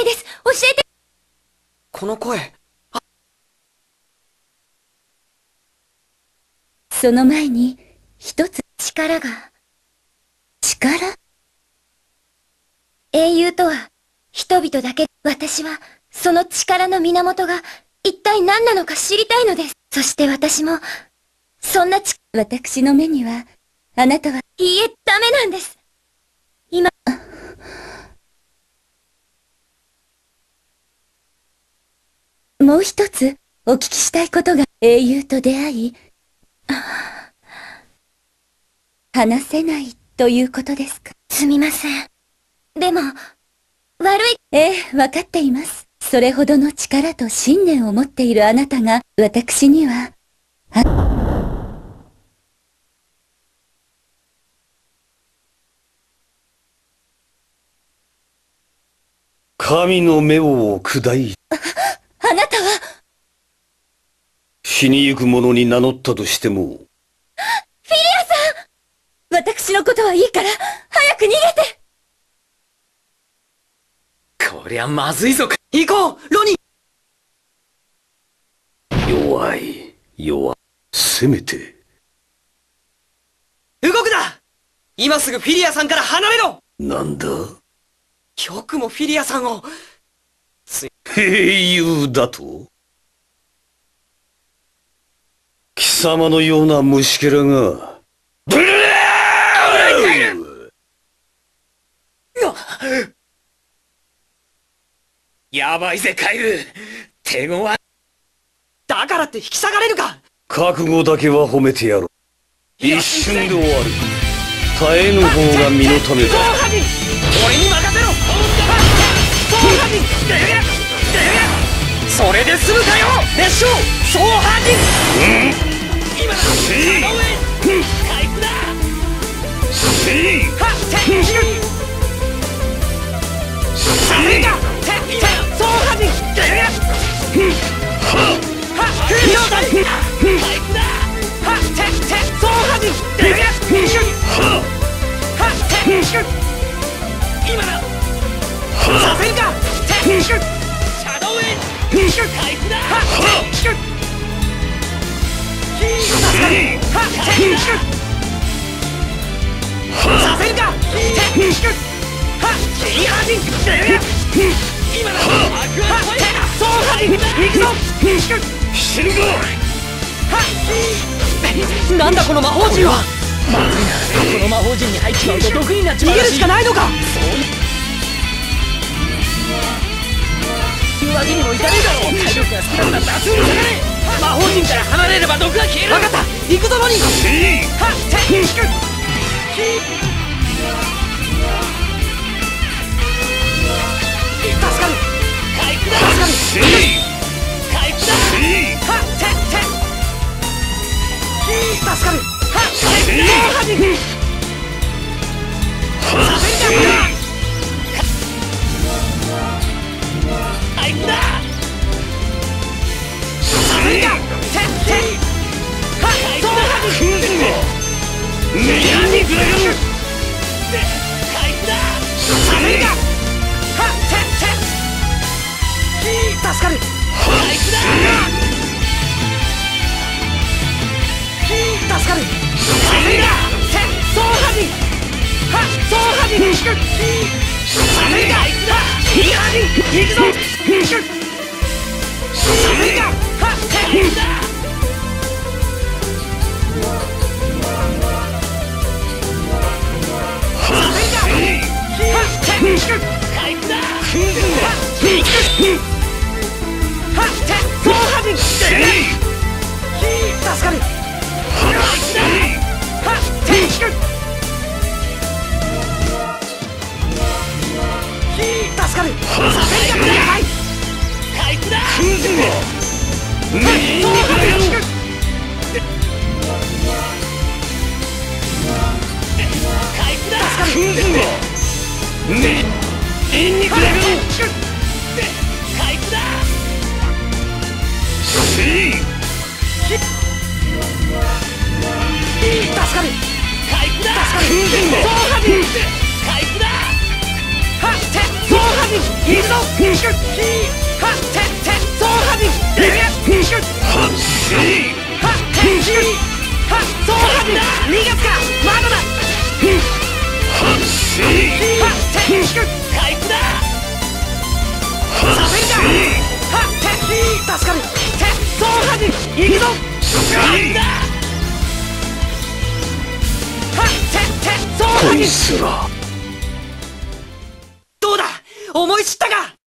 ないです。教えて。 この声。 その前に、一つ力が。力？英雄とは、人々だけ。私は、その力の源が、一体何なのか知りたいのです。そして私も、そんな私の目には、あなたは、いいえ、ダメなんです。今、もう一つ、お聞きしたいことが、英雄と出会い、話せないということですか？すみません。でも、悪い。ええ、わかっています。それほどの力と信念を持っているあなたが、私には、 神の目を砕い、 あなたは、 死にゆく者に名乗ったとしても、 私のことはいいから、早く逃げて。 こりゃまずいぞ。行こうロニ弱い。せめて。 ー、動くな。今すぐフィリアさんから離れろ。 なんだ？ よくもフィリアさんを。 英雄だと？貴様のような虫けらが、 やばいぜカエル。手強はだからって引き下がれるか。 覚悟だけは褒めてやろう。一瞬で終わる。耐えぬ方が身のためだ。 俺に任せろ。それで済むかよ熱唱総破人。今だシー回復だ。 シーはっテッキルさせるかテッキル総破人。はっ空気体回復だ。はっテッテッ総破人。はっテッキル今ださせるかテッキルシャドウエン回復だ。はっテッキルはっテッキルさせるかテッキルはっキーハージン今だアクアファイアソーハリ行くぞ死ぬぞ。 はっなんだこの魔法陣は。まずいな。この魔法陣に入っちまうと毒になっちまう。逃げるしかないのか。言うわけにもいかねえだろ。体力が少なくなったらすぐ下がれ。魔法陣から離れれば毒が消える。分かった。行くぞロニー。はっテッキル助かる。回復だ。助かる。回復だ。はっテッテッ助かる。はっテッテッハジさせるか。回復だ。させるか。テッテッはっソーハジメガニグラグ回復だ。させるか。はっテッテッ助かる。回復だ。助かる。させるか。テッソーハジはっソーハジさせるか。キーハジ行くぞさせるか。はっテッだ。させるか。はっテッ回復だ。はっ行くはっテッソーハジ助かる。はっテッ助かる。させるか。はい回復だ。はっソーハジ回復だ。助かる。ニンニクだ。回復だ。助かる。回復だ。ソーハジ回復だ。はっテッソーハジ行くぞ。はっ鉄ソーハジはっしはっソーハジ逃がすか。まだだ。 はっしはっ回復だ。させんか。はっ助かる。鉄ソーハジ行くぞ。回復だ。はっソーハこいジつらどうだ、思い知ったか。